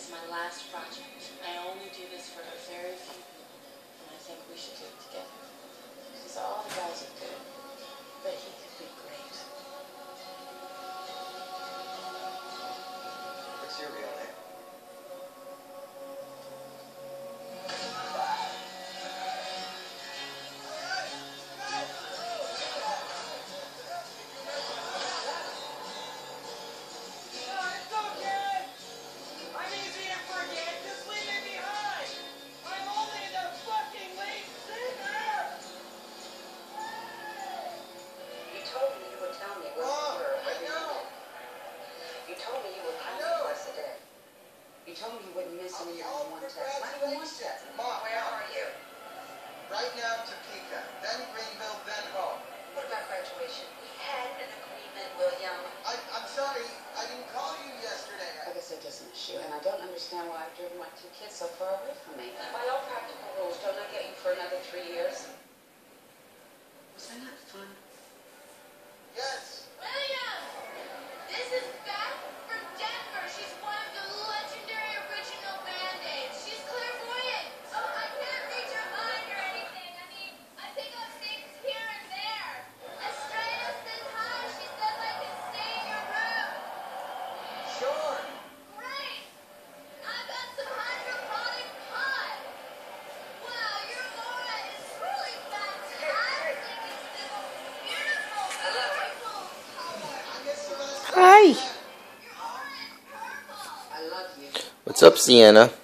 is my last project. I only do this for a very few people, and I think we should do it together. Because all the guys are good, but he could be great. What's your real name? You told me you wouldn't miss any more one test. Not even one test. Mom, where are you? Right now, Topeka, then Greenville, then home. What about graduation? We had an agreement, William. I'm sorry, I didn't call you yesterday. Like I said, just an issue, and I don't understand why I've driven my two kids so far away from me. By all practical rules, don't I get you for another 3 years? Was that not fun? Yes. William! This is Beth from Denver. She's one of the legendary original Band-Aids. She's clairvoyant. Oh, I can't read your mind or anything. I mean, I pick up things here and there. Estrella says hi. She says I can stay in your room. Sure. Great! I got some hydroponic pie. Wow, your aura is really fantastic. It's this beautiful, beautiful color. I guess the rest Hi. Your aura is purple. I love you. What's up, Sienna?